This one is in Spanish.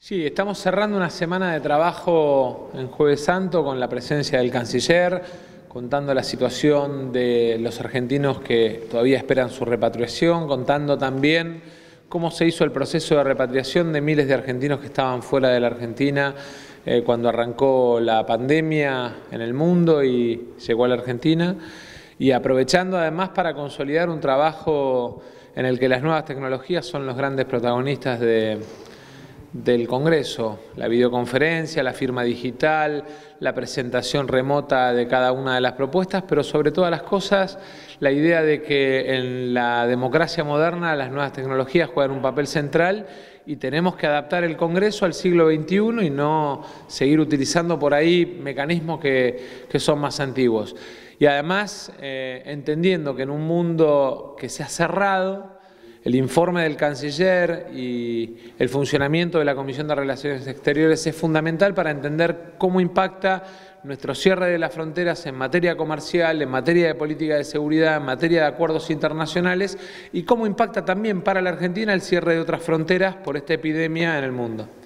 Sí, estamos cerrando una semana de trabajo en Jueves Santo con la presencia del canciller, contando la situación de los argentinos que todavía esperan su repatriación, contando también cómo se hizo el proceso de repatriación de miles de argentinos que estaban fuera de la Argentina cuando arrancó la pandemia en el mundo y llegó a la Argentina, y aprovechando además para consolidar un trabajo en el que las nuevas tecnologías son los grandes protagonistas del Congreso, la videoconferencia, la firma digital, la presentación remota de cada una de las propuestas, pero sobre todas las cosas, la idea de que en la democracia moderna las nuevas tecnologías juegan un papel central y tenemos que adaptar el Congreso al siglo XXI y no seguir utilizando por ahí mecanismos que son más antiguos. Y además, entendiendo que en un mundo que se ha cerrado, el informe del canciller y el funcionamiento de la Comisión de Relaciones Exteriores es fundamental para entender cómo impacta nuestro cierre de las fronteras en materia comercial, en materia de política de seguridad, en materia de acuerdos internacionales y cómo impacta también para la Argentina el cierre de otras fronteras por esta epidemia en el mundo.